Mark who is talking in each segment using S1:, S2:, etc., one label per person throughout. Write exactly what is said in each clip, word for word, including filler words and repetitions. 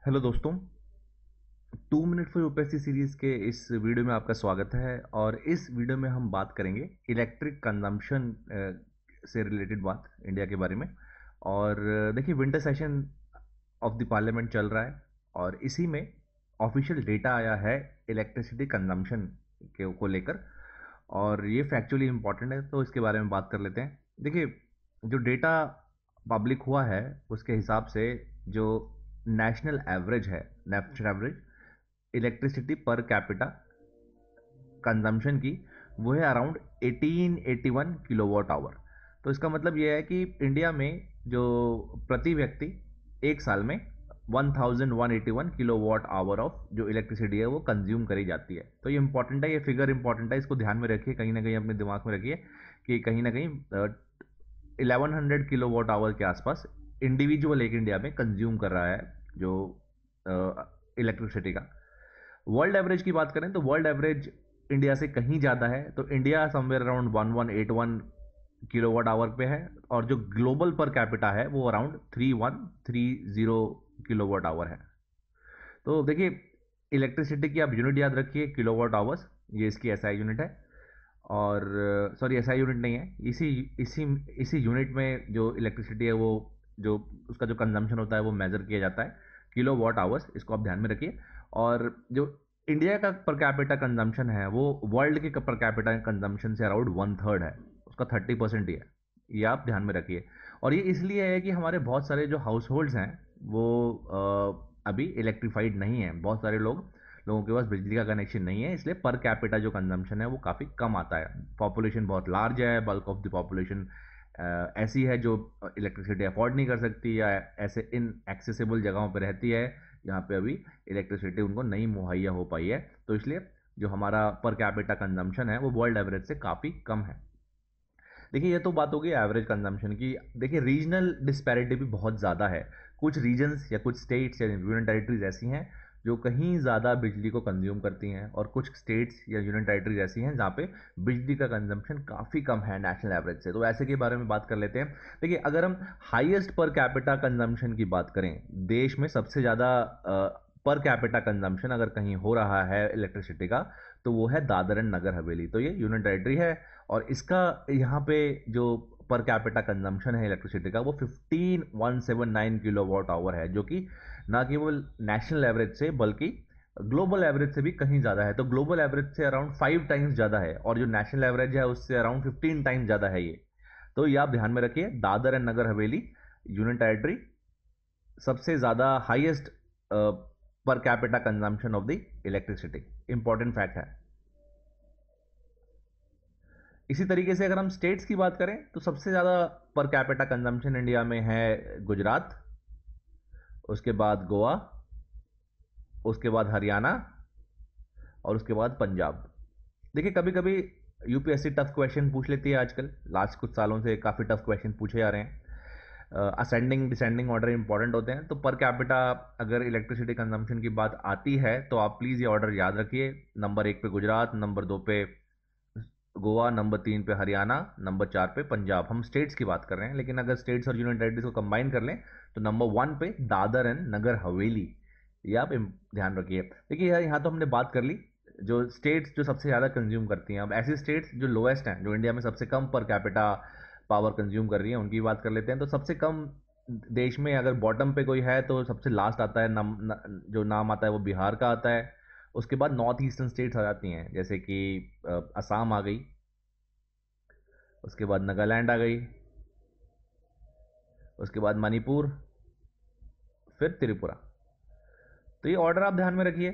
S1: Hello दोस्तों। Two minute for UPSC series के इस वीडियो में आपका स्वागत है। और इस वीडियो में हम बात करेंगे इलेक्ट्रिक कंजम्पशन से रिलेटेड बात इंडिया के बारे में। और अ, देखिए, winter session of the parliament चल रहा है और इसी में ऑफिशियल डेटा आया है इलेक्ट्रिसिटी कंजम्पशन के को लेकर। और ये फैक्चुअली इम्पॉर्टेंट है, तो इसके बारे में बात कर लेते हैं। देखिए, जो डेटा पब्लिक हुआ है उसके हिसाब से जो नेशनल एवरेज है, national average electricity per capita consumption की, वो है around eighteen eighty one kilowatt hour. तो इसका मतलब ये है कि इंडिया में जो प्रति व्यक्ति एक साल में one thousand one eighty one kilowatt hour of जो इलेक्ट्रिसिटी है वो कंज्यूम करी जाती है। तो ये इंपॉर्टेंट है, ये फिगर इंपॉर्टेंट है, इसको ध्यान में रखिए, कहीं ना कहीं अपने दिमाग में रखिए कि कहीं ना कहीं eleven hundred kilowatt hour के आसपास इंडिविजुअल एक इंडिया में कंज्यूम कर रहा है जो इलेक्ट्रिसिटी का। वर्ल्ड एवरेज की बात करें तो वर्ल्ड एवरेज इंडिया से कहीं ज़्यादा है, तो India somewhere around one one eight one kilowatt hour पे है। और जो ग्लोबल पर कैपिटा है वो around three one three zero kilowatt hour है। तो देखिए, इलेक्ट्रिसिटी की आप यूनिट याद रखिए, किलो वाट आवर्स, ये इसकी एसआई यूनिट है। और सॉरी, एसआई यूनिट नहीं है, इसी इसी इसी यूनिट में जो इलेक्ट्रिसिटी है वो जो उसका जो कंजम्पशन होता है वो मेजर किया जाता है किलो वाट आवर्स, इसको आप ध्यान में रखिए। और जो इंडिया का पर कैपिटा कंजम्पशन है वो वर्ल्ड के पर कैपिटा कंजम्पशन से अराउंड वन थर्ड है, उसका थर्टी परसेंट ही है, ये आप ध्यान में रखिए। और ये इसलिए है कि हमारे बहुत सारे जो हाउस होल्ड्स हैं वो अ, अभी इलेक्ट्रीफाइड नहीं है। बहुत सारे लोग लोगों के पास बिजली का कनेक्शन नहीं है, इसलिए पर कैपिटा जो कंजम्पशन है वो काफ़ी कम आता है। पॉपुलेशन बहुत लार्ज है, बल्क ऑफ द पॉपुलेशन ऐसी है जो इलेक्ट्रिसिटी अफोर्ड नहीं कर सकती या ऐसे इन एक्सेसिबल जगहों पर रहती है जहाँ पे अभी इलेक्ट्रिसिटी उनको नहीं मुहैया हो पाई है। तो इसलिए जो हमारा पर कैपिटा कंजम्पशन है वो वर्ल्ड एवरेज से काफ़ी कम है। देखिए, ये तो बात होगी एवरेज कंजम्पशन की। देखिए, रीजनल डिस्पैरिटी भी बहुत ज़्यादा है। कुछ रीजन्स या कुछ स्टेट्स या यूनियन टेरिटरीज ऐसी हैं जो कहीं ज़्यादा बिजली को कंज्यूम करती हैं, और कुछ स्टेट्स या यूनियन टेरिटरीज ऐसी हैं जहाँ पे बिजली का कंजम्पशन काफ़ी कम है नेशनल एवरेज से। तो ऐसे के बारे में बात कर लेते हैं। देखिए, अगर हम हाईएस्ट पर कैपिटा कंजम्पशन की बात करें, देश में सबसे ज़्यादा पर कैपिटा कंजम्पशन अगर कहीं हो रहा है इलेक्ट्रिसिटी का, तो वो है दादर एंड नगर हवेली। तो ये यूनियन टेरिटरी है और इसका यहाँ पे जो पर कैपिटा कंजम्पशन है इलेक्ट्रिसिटी का वो fifteen one seven nine kilowatt hour है, जो कि ना केवल नेशनल एवरेज से बल्कि ग्लोबल एवरेज से भी कहीं ज़्यादा है। तो ग्लोबल एवरेज से अराउंड फाइव टाइम्स ज़्यादा है और जो नेशनल एवरेज है उससे अराउंड फिफ्टीन टाइम्स ज़्यादा है ये। तो ये आप ध्यान में रखिए, Dadar and Nagar Haveli union territory सबसे ज़्यादा highest per capita consumption of the electricity, important fact है। इसी तरीके से अगर हम स्टेट्स की बात करें तो सबसे ज़्यादा पर कैपिटा कंजम्पशन इंडिया में है गुजरात, उसके बाद गोवा, उसके बाद हरियाणा और उसके बाद पंजाब। देखिए, कभी कभी यूपीएससी टफ क्वेश्चन पूछ लेती है, आजकल लास्ट कुछ सालों से काफ़ी टफ क्वेश्चन पूछे जा रहे हैं। असेंडिंग डिसेंडिंग ऑर्डर इंपॉर्टेंट होते हैं। तो पर कैपिटा अगर इलेक्ट्रिसिटी कंजम्पशन की बात आती है तो आप प्लीज़ ये ऑर्डर याद रखिए। नंबर एक पे गुजरात, नंबर दो पे गोवा, नंबर तीन पे हरियाणा, नंबर चार पे पंजाब। हम स्टेट्स की बात कर रहे हैं, लेकिन अगर स्टेट्स और यूनियन टेरिटरीज को कंबाइन कर लें तो नंबर वन पे दादर एंड नगर हवेली, ये आप इम- ध्यान रखिए। देखिए यार, यहाँ तो हमने बात कर ली जो स्टेट्स जो सबसे ज़्यादा कंज्यूम करती हैं। अब ऐसी स्टेट्स जो लोएस्ट हैं, जो इंडिया में सबसे कम पर कैपिटा पावर कंज्यूम कर रही हैं, उनकी बात कर लेते हैं। तो सबसे कम देश में अगर बॉटम पे कोई है तो सबसे लास्ट आता है नम, न, जो नाम आता है वो बिहार का आता है। उसके बाद नॉर्थ ईस्टर्न स्टेट्स आ जाती हैं, जैसे कि अ, असम आ गई, उसके बाद नागालैंड आ गई, उसके बाद मणिपुर, फिर त्रिपुरा। तो ये ऑर्डर आप ध्यान में रखिए।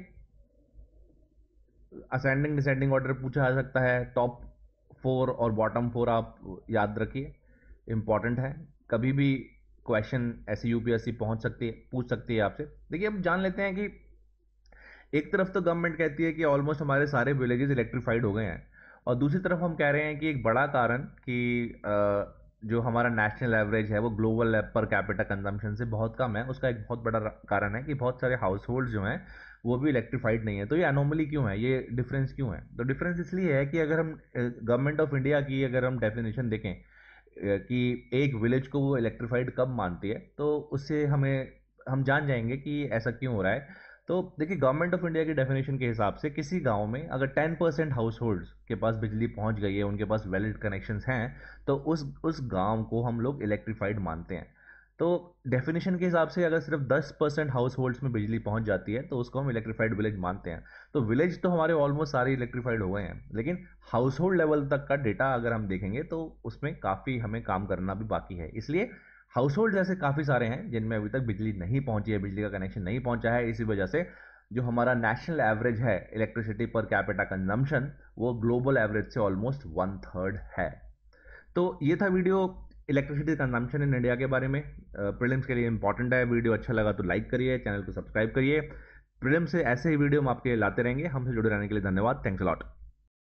S1: असेंडिंग डिसेंडिंग ऑर्डर पूछा जा सकता है, टॉप फोर और बॉटम फोर आप याद रखिए, इंपॉर्टेंट है। कभी भी क्वेश्चन ऐसे यूपीएससी पहुंच सकती है, पूछ सकती है आपसे। देखिए, अब जान लेते हैं कि एक तरफ तो गवर्नमेंट कहती है कि ऑलमोस्ट हमारे सारे विलेजेस इलेक्ट्रीफाइड हो गए हैं, और दूसरी तरफ हम कह रहे हैं कि एक बड़ा कारण कि अ, जो हमारा नेशनल एवरेज है वो ग्लोबल पर कैपिटा कंजम्पशन से बहुत कम है। उसका एक बहुत बड़ा कारण है कि बहुत सारे हाउस होल्ड जो हैं वो भी इलेक्ट्रीफाइड नहीं है। तो ये एनोमली क्यों है, ये डिफरेंस क्यों है? तो डिफरेंस इसलिए है कि अगर हम गवर्नमेंट ऑफ इंडिया की अगर हम डेफिनेशन देखें कि एक विलेज को वो इलेक्ट्रीफाइड कब मानती है, तो उससे हमें हम जान जाएंगे कि ऐसा क्यों हो रहा है। तो देखिए, गवर्नमेंट ऑफ इंडिया की डेफिनेशन के हिसाब से किसी गांव में अगर टेन परसेंट हाउस होल्ड्स के पास बिजली पहुंच गई है, उनके पास वैलिड कनेक्शंस हैं, तो उस उस गांव को हम लोग इलेक्ट्रीफाइड मानते हैं। तो डेफिनेशन के हिसाब से अगर सिर्फ दस परसेंट हाउस होल्ड्स में बिजली पहुंच जाती है तो उसको हम इलेक्ट्रीफाइड विलेज मानते हैं। तो विलेज तो हमारे ऑलमोस्ट सारे इलेक्ट्रीफाइड हो गए हैं, लेकिन हाउस होल्ड लेवल तक का डेटा अगर हम देखेंगे तो उसमें काफ़ी हमें काम करना भी बाकी है। इसलिए हाउस होल्ड ऐसे काफ़ी सारे हैं जिनमें अभी तक बिजली नहीं पहुंची है, बिजली का कनेक्शन नहीं पहुंचा है। इसी वजह से जो हमारा नेशनल एवरेज है इलेक्ट्रिसिटी पर कैपिटा कंजम्पशन, वो ग्लोबल एवरेज से ऑलमोस्ट वन थर्ड है। तो ये था video electricity consumption in India के बारे में। प्रीलिम्स के लिए इंपॉर्टेंट है। वीडियो अच्छा लगा तो लाइक करिए, चैनल को सब्सक्राइब करिए। प्रीलिम्स से ऐसे ही वीडियो हम आपके लिए लाते रहेंगे। हमसे जुड़े रहने के लिए धन्यवाद। Thanks a lot.